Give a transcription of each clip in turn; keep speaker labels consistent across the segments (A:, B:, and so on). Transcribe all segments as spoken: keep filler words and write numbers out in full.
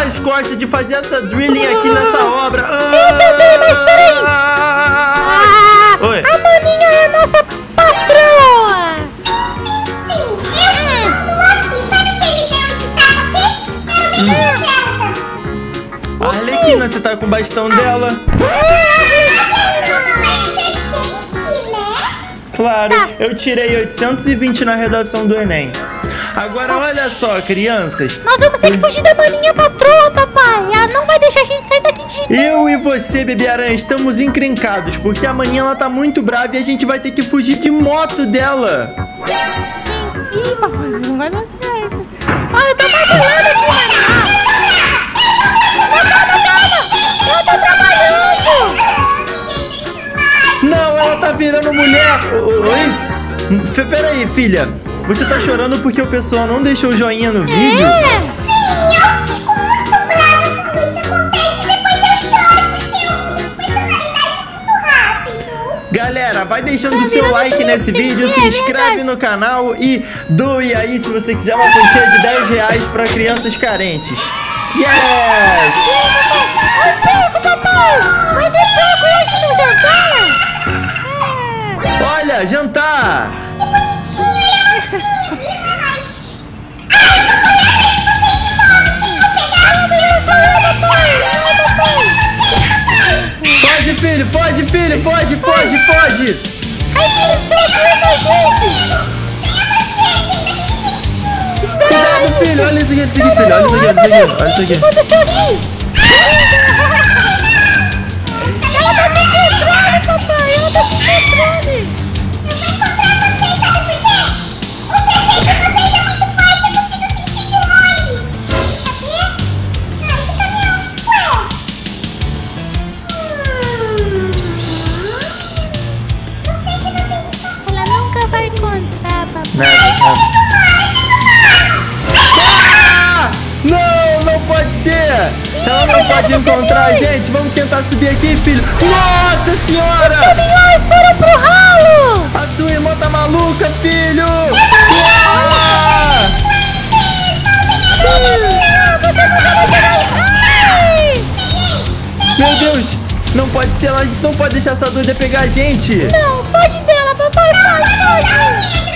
A: mais costas de fazer essa drilling aqui nessa obra.
B: Ah,
A: Oi.
B: a maninha é a nossa patroa.
A: Arlequina, você tá com o bastão dela? Claro, eu tirei oitocentos e vinte na redação do Enem. Agora olha só, crianças.
B: Nós vamos ter que fugir da maninha patroa, papai. Ela não vai deixar a gente sair daqui de...
A: Eu e você, bebê aranha, estamos encrencados, porque amanhã ela tá muito brava e a gente vai ter que fugir de moto dela.
B: Sim. Ih, papai, não vai dar certo. Olha, eu tô trabalhando aqui, maninha. Calma, calma. Eu tô trabalhando.
A: Não, ela tá virando mulher. Oi? F- Peraí, filha. Você tá chorando porque o pessoal não deixou o joinha no vídeo?
B: É.
C: Sim, eu fico muito brava quando isso acontece. Depois eu choro porque eu mudo de personalidade muito rápido.
A: Galera, vai deixando o
B: Tá
A: seu
B: virando
A: like
B: tudo
A: nesse
B: assim,
A: vídeo,
B: é
A: se inscreve
B: verdade.
A: no canal e doe aí se você quiser uma quantia de dez reais pra crianças carentes. Yes!
B: Oi, pensa, papai. Vai ter pouco hoje no jantar?
A: Olha, jantar!
C: Que bonitinho, ele é assim.
A: Foge, filho, foge, filho, foge, foge, foge!
B: Ai, filho, estragou a gente.
A: Cuidado, filho, olha isso aqui, olha isso aqui, filho, olha isso aqui, olha isso aqui, olha isso aqui.
B: Aconteceu aqui? Ela tá sequestrando, papai. Ela tá sequestrando. Ela nunca vai encontrar, papai.
A: Nada, nada. Ah! Não, não pode ser! Ela não pode encontrar a gente! Vamos tentar subir aqui, filho! Nossa senhora!
B: Caminhões foram pro ralo!
A: A sua irmã tá maluca, filho! Ah!
B: Ai!
A: Meu Deus! Não pode ser, a gente não pode deixar essa doida pegar a gente!
B: Não, foge dela, papai, foge, foge!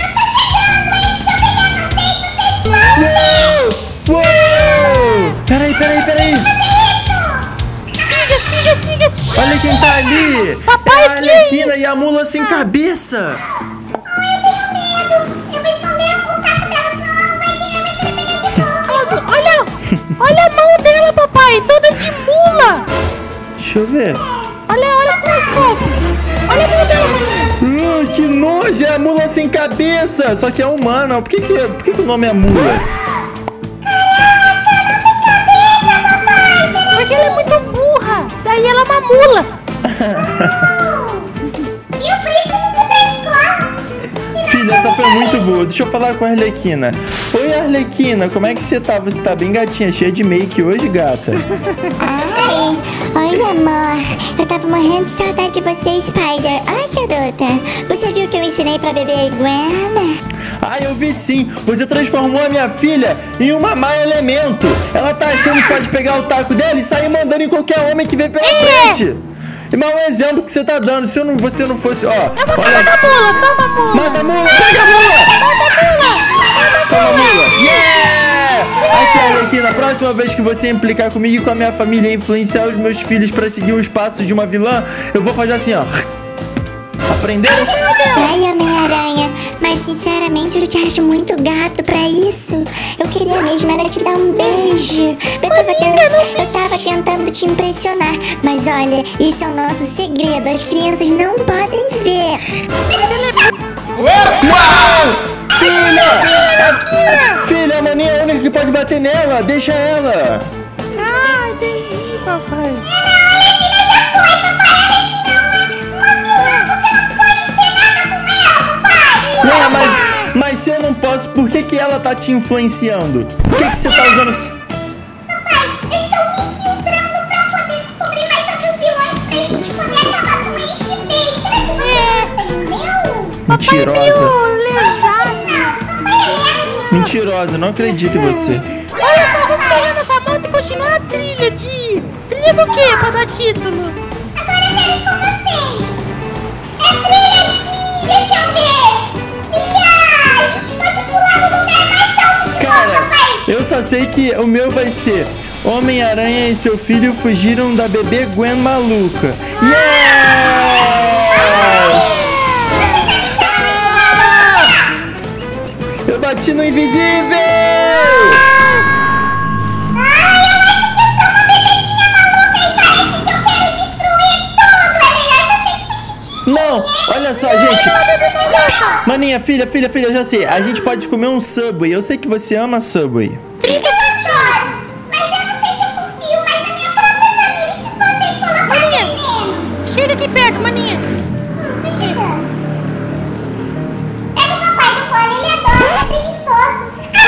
A: Uou! Uou! Peraí, peraí, peraí!
B: Siga, siga, siga!
A: Olha quem tá ali!
B: Papai,
A: É a
B: que
A: Arlequina e a mula sem cabeça!
B: Olha, olha a mão dela, papai, toda de mula!
A: Deixa eu ver.
B: Olha, olha com o escopo! Olha a mão dela, maninha!
A: Hum, que nojo! É a mula sem cabeça! Só que é humana. Por que, que, por que, que o nome é mula?
B: Porque ela é muito burra! Daí ela é uma mula!
C: E eu preciso ir pra escola.
A: Filha, essa foi muito boa. Deixa eu falar com a Arlequina. Oi, Arlequina, como é que você tá? Você tá bem gatinha, cheia de make hoje, gata?
C: Ai, oi amor, eu tava morrendo de saudade de você, Spider. Ai, garota, você viu que eu ensinei pra bebê iguana?
A: Ah, eu vi sim. Você transformou a minha filha em uma má elemento. Ela tá achando que pode pegar o taco dela e sair mandando em qualquer homem que vem pela frente. E mais um exemplo que você tá dando. Se eu não, você não fosse, ó. Olha,
B: Toma a mula, toma a mula!
A: mata a mula, pega a mula! Toma a mula! Yeah! Aqui, Arlequina, a próxima vez que você implicar comigo e com a minha família e influenciar os meus filhos pra seguir os passos de uma vilã, eu vou fazer assim, ó. Aprendeu?
C: Ai, Homem-Aranha, mas sinceramente eu te acho muito gato pra isso. Eu queria mesmo era te dar um beijo. Eu tava, tentando, eu tava tentando te impressionar, mas olha, isso é o nosso segredo. As crianças não podem ver.
A: Uau! Filha! Filha, a maninha é a única que pode bater nela. Deixa ela.
B: Ai, entendi, papai!
A: Ué, mas, mas se eu não posso, por que, que ela tá te influenciando? Por que, que você tá usando...
C: Papai, eu estou me infiltrando pra poder descobrir mais sobre os vilões pra gente poder acabar com eles de vez. Será que você entendeu?
A: Mentirosa.
B: Papai meio lesado.
C: Não, papai é.
A: Mentirosa, não acredito em você.
B: Olha só, vamos pegar nossa moto e continuar a trilha de... Trilha do quê pra dar título?
C: Agora eu quero ir com vocês. É trilha de... Deixa eu ver. Trilha... A gente pode pular no lugar mais alto de
A: Cara,
C: novo, papai.
A: eu só sei que o meu vai ser Homem-Aranha e seu filho fugiram da bebê Gwen maluca. Yes! Eu bati no invisível! Não, olha só, gente. Maninha, filha, filha, filha, eu já sei. A gente pode comer um Subway. Eu sei que você ama Subway.
B: Chega aqui perto, maninha.
C: Tá chegando. É do papai do Cone, ele adora, ele é preguiçoso.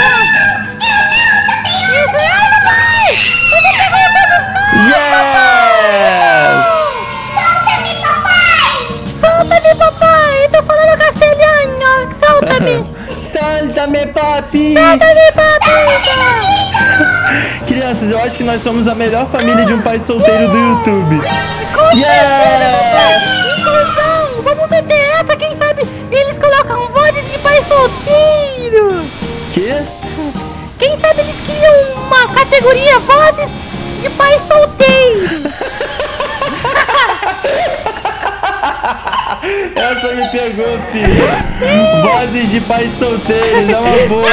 B: Isso, ai, papai! Você pegou todos nós!
A: Yes!
C: Solta-me, papai!
B: Solta-me, papai! Eu tô falando castelhano! Solta-me!
A: Solta-me, papi!
B: Solta-me, papita!
A: Crianças, eu acho que nós somos a melhor família de um pai solteiro do YouTube.
B: Yeah! Inclusão! Vamos meter essa, quem sabe eles colocam vozes de pai solteiro!
A: Quê?
B: Quem sabe eles criam uma categoria vozes de pai solteiro!
A: Essa me pegou, filho. Vozes de pais solteiros, é uma boa.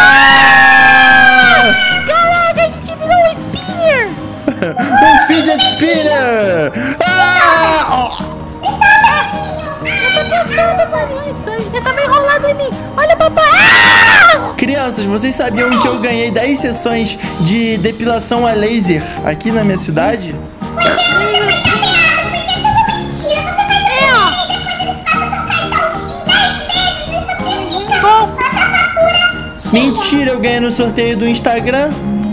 B: Caraca, a gente virou um spinner!
A: Um fidget spinner! Ah!
B: Eu tô tentando fazer isso, você tá meio enrolado em mim! Olha, papai! Ah!
A: Crianças, vocês sabiam que eu ganhei dez sessões de depilação a laser aqui na minha cidade? Mentira, eu ganhei no sorteio do Instagram.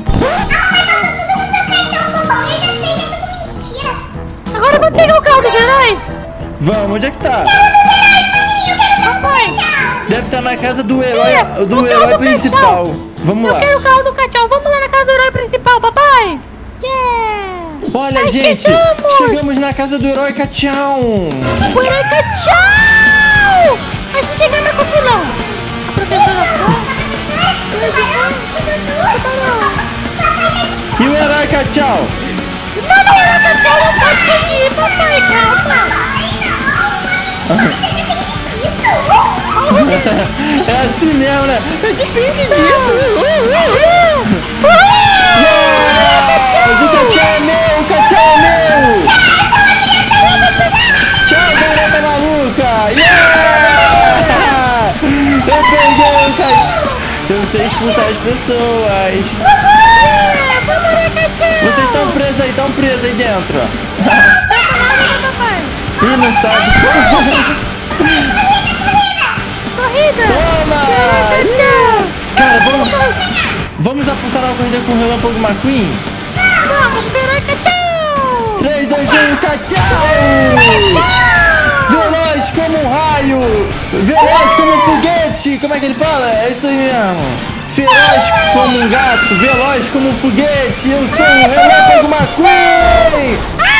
B: Agora vamos pegar o carro dos heróis!
A: Vamos, onde é que tá?
B: Papai!
A: Deve estar na casa do herói,
B: É,
A: do
B: o carro
A: herói
B: do
A: principal.
B: Cachau.
A: Vamos
B: Eu
A: lá.
B: quero o carro do Cachau, vamos lá na casa do herói principal, papai! Yeah!
A: Olha,
B: Ai,
A: gente,
B: chegamos!
A: chegamos na casa do herói Cachau.
B: O herói Cachau! A gente tem que andar com o vilão! A professora foi...
A: E o herói Cachau?
B: Não, não, o herói Cachau não pode ir, papai, calma!
A: É assim mesmo, né? Depende disso. Yes! O Cachau é meu, o Cachau é meu! Tchau, garota maluca! Yeah! Eu peguei o Cachau! Eu sei expulsar as pessoas. Vocês estão presos aí, estão presos aí dentro. Ih, não sabe.
B: Corrida!
A: Toma! Cara, vamos, vamos apostar na corrida com o Relâmpago McQueen?
B: Vamos, herói Cachau!
A: três, dois, um, Cachau! Veloz como um raio! Veloz como um foguete! Como é que ele fala? É isso aí mesmo! Feroz como um gato! Veloz como um foguete! Eu sou o Relâmpago McQueen!